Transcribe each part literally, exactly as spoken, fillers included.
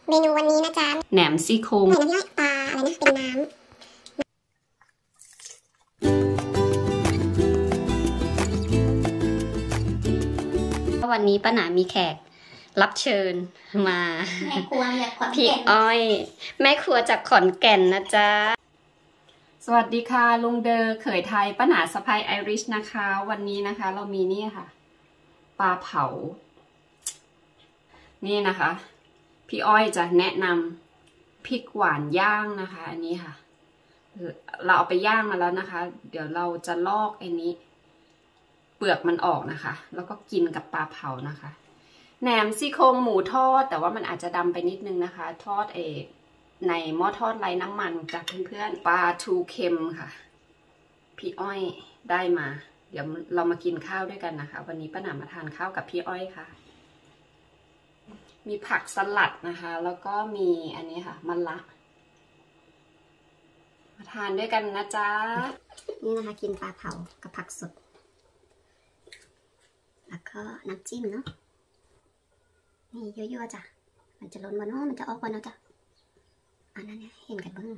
เมนูวันนี้นะจ๊ะแหนมซี่โครงใส่น้ำย่อยปลาอะไรนะเป็นน้ำวันนี้ป้าหนามีแขกรับเชิญมาแม่ครัวจากขอนแก่นพี่อ้อยแม่ครัวจากขอนแก่นนะจ๊ะสวัสดีค่ะลุงเดอเขยไทยป้าหนาสะพายไอริชนะคะวันนี้นะคะเรามีนี่ค่ะปลาเผานี่นะคะพี่อ้อยจะแนะนำพริกหวานย่างนะคะอันนี้ค่ะเราเอาไปย่างมาแล้วนะคะเดี๋ยวเราจะลอกอันนี้เปลือกมันออกนะคะแล้วก็กินกับปลาเผานะคะแหนมซี่โครงหมูทอดแต่ว่ามันอาจจะดำไปนิดนึงนะคะทอดเองในหม้อทอดไร้น้ำมันจากเพื่อนๆปลาทูเค็มค่ะพี่อ้อยได้มาเดี๋ยวเรามากินข้าวด้วยกันนะคะวันนี้ป้าหนามาทานข้าวกับพี่อ้อยค่ะมีผักสลัดนะคะแล้วก็มีอันนี้ค่ะมะระมาทานด้วยกันนะจ๊ะนี่นะคะกินปลาเผากับผักสดแล้วก็น้ำจิ้มเนาะนี่เยอะๆจ้ะมันจะล้นวันนู้นมันจะออกวันเนาะจ้ะอันนั้นเนี่ยเห็นกันบ้าง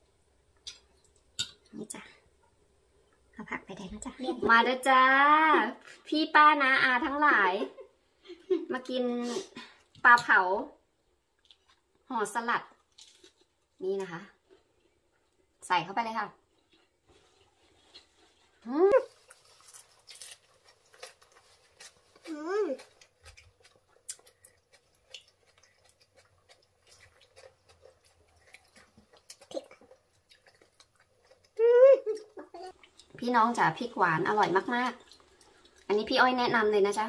นี่จ้ะเอาผักไปได้นะจ๊ะมาเด้อจ้าพี่ป้านะอาทั้งหลายมากินปลาเผาห่อสลัดนี่นะคะใส่เข้าไปเลยค่ะอืมอืมพี่น้องจ๋าพริกหวานอร่อยมากๆอันนี้พี่อ้อยแนะนำเลยนะจ๊ะ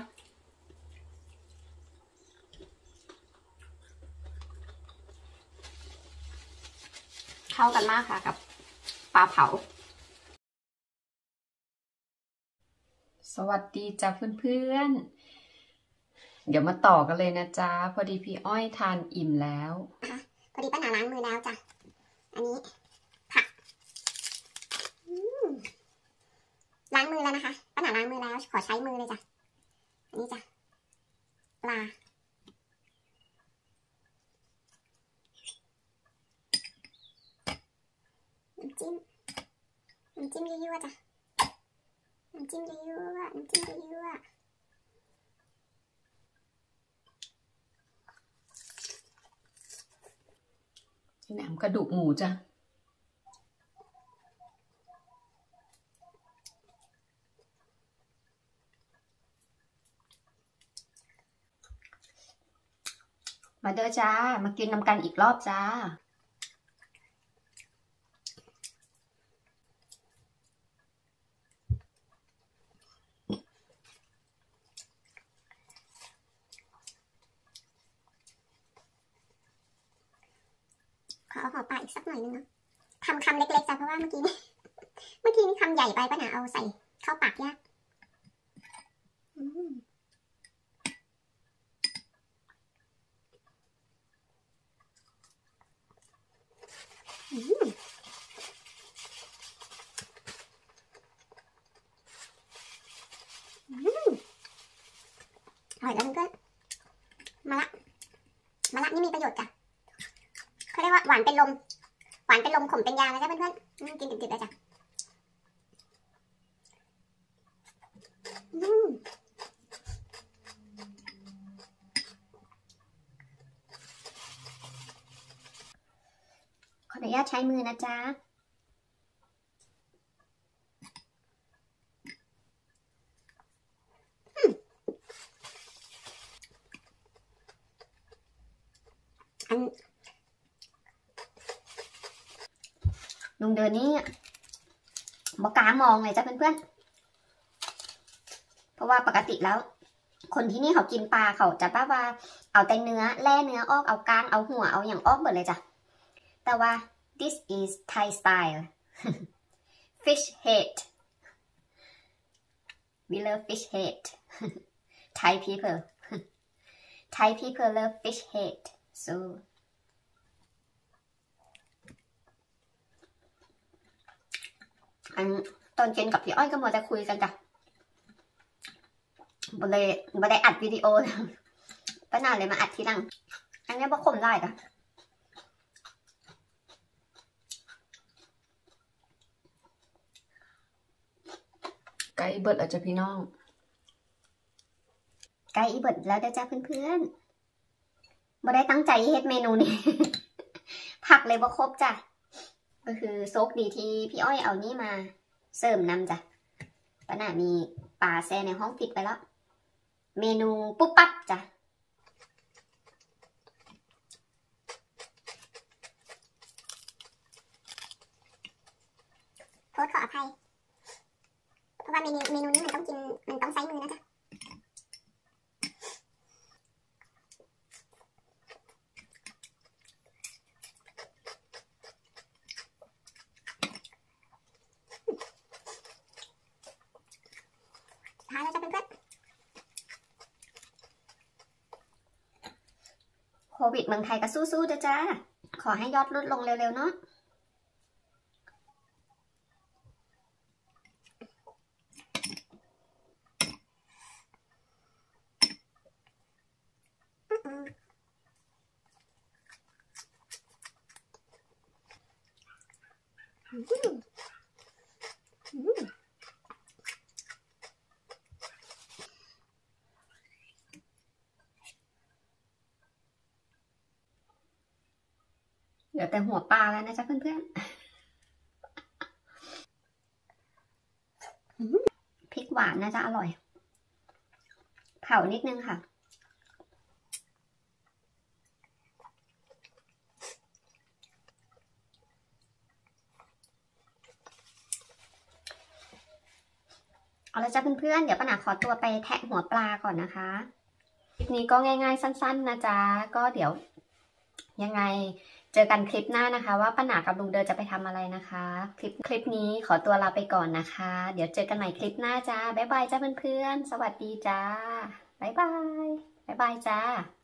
เข้ากันมากค่ะกับปลาเผาสวัสดีจ้ะเพื่อนๆเดี๋ยวมาต่อกันเลยนะจ๊ะพอดีพี่อ้อยทานอิ่มแล้วพอดีป้าหนาล้างมือแล้วจ้ะอันนี้ผักล้างมือแล้วนะคะป้าหนาล้างมือแล้วขอใช้มือเลยจ้ะอันนี้จ้ะปลาน้ำจิ้มน้ำจิ้มยั่วๆจ้ะน้ำจิ้มยั่วๆน้ำจิ้มยั่วแหนมกระดูกหมูจ้ะมาเด้อจ้ามากินน้ำกันอีกรอบจ้าขอเอาห่อปลาอีกสักหน่อยนึงเนาะทำคำเล็กๆจ้ะเพราะว่าเมื่อกี้นี่เมื่อกี้นี่คำใหญ่ไปป้าหนาเอาใส่เข้าปากยากอืมอืมอืมอร่อยแล้วมันก็มะระมะระนี่มีประโยชน์จ้ะเขาเรียกว่าหวานเป็นลมหวานเป็นลมขมเป็นยานะจ๊ะเพื่อนๆกินดิบๆเลยจ้ะอืมขออนุญาตใช้มือนะจ๊ะอันลุงเดินนี่บอกล้ามองเลยจ้ะเพื่อนๆเพราะว่าปกติแล้วคนที่นี่เขากินปลาเขาจะป้าว่าเอาแต่เนื้อแล่เนื้อออกเอาก้างเอาหัวเอาอย่างออกหมดเลยจ้ะแต่ว่า this is Thai style fish head we love fish head Thai people Thai people love fish head soอันตอนกินกับพี่อ้อยก็มัวแต่คุยกันจ้ะบ่ได้บ่ได้อัดวิดีโอป้าหนาเลยมาอัดทีหลังอันนี้บ่ขมได้กะไก่เบิดอาจจะพี่น้องไก่อีเบิดแล้วเด้อจ้าเพื่อนๆบ่ได้ตั้งใจเฮ็ดเมนูนี้ ผักเลยบ่ครบจ้ะก็คือโชคดีที่พี่อ้อยเอานี่มาเสริมนำจ้ะป้าหน่ามีปลาแซ่ในห้องปิดไปแล้วเมนูปุ๊บปั๊บจ้ะโทษขออภัยเพราะว่าเมนูเมนูนี้มันต้องกินมันต้องใช้มือนะจ๊ะท้ายแล้วจะเป็นเพื่อนโควิดเมืองไทยก็สู้ๆจ้ะจ้าขอให้ยอดลดลงเร็วๆเนาะเหลือแต่หัวปลาแล้วนะจ๊ะเพื่อนๆพริกหวานน่าจะอร่อยเผานิดนึงค่ะเอาละจ้ะเพื่อนๆเดี๋ยวป้าหนาขอตัวไปแทะหัวปลาก่อนนะคะคลิปนี้ก็ง่ายๆสั้นๆนะจ๊ะก็เดี๋ยวยังไงเจอกันคลิปหน้านะคะว่าป้าหนากับลุงเดินจะไปทำอะไรนะคะคลิปคลิปนี้ขอตัวลาไปก่อนนะคะเดี๋ยวเจอกันใหม่คลิปหน้าจ้าบ๊ายบายจ้าเพื่อนๆสวัสดีจ้าบ๊ายบายบ๊ายบายจ้า